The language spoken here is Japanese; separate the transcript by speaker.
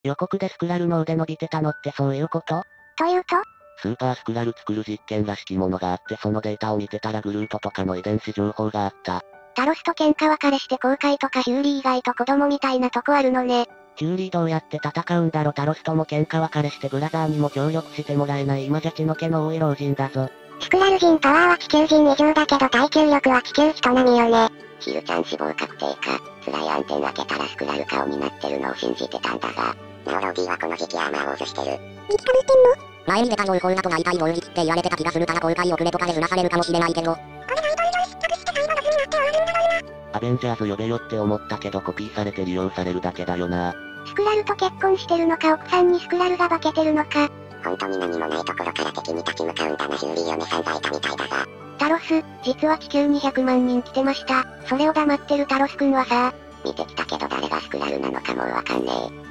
Speaker 1: 予告でスクラルの腕伸びてたのってそういうこと？
Speaker 2: というと？
Speaker 1: スーパースクラル作る実験らしきものがあってそのデータを見てたらグルートとかの遺伝子情報があった。
Speaker 2: タロスと喧嘩別れして後悔とかヒューリー以外と子供みたいなとこあるのね。
Speaker 1: ヒューリーどうやって戦うんだろ。タロスとも喧嘩別れしてブラザーにも協力してもらえない。今じゃ血の気の多い老人だぞ。
Speaker 2: スクラル人パワーは地球人以上だけど耐久力は地球人並みよね。
Speaker 3: ヒルちゃん死亡確定か。辛い暗転開けたらスクラル顔になってるのを信じてたんだが。ネオローディはこの時期アーマーを押してる。
Speaker 2: 見つかってんの？
Speaker 3: 前に出た情報だと大体同日って言われてた気がするから公開遅れとかでずらされるかもしれないけど。
Speaker 2: これライト以上失脚して最後の図になって終わるんだろうな。
Speaker 1: アベンジャーズ呼べよって思ったけどコピーされて利用されるだけだよな。
Speaker 2: スクラルと結婚してるのか奥さんにスクラルが化けてるのか。
Speaker 3: 本当に何もないところから敵に立ち向かうんだな。ヒューリー嫁さんがいたみたいだが。
Speaker 2: タロス、実は地球に100万人来てました。それを黙ってるタロスくんはさ。
Speaker 3: 見てきたけど誰がスクラルなのかもうわかんねえ。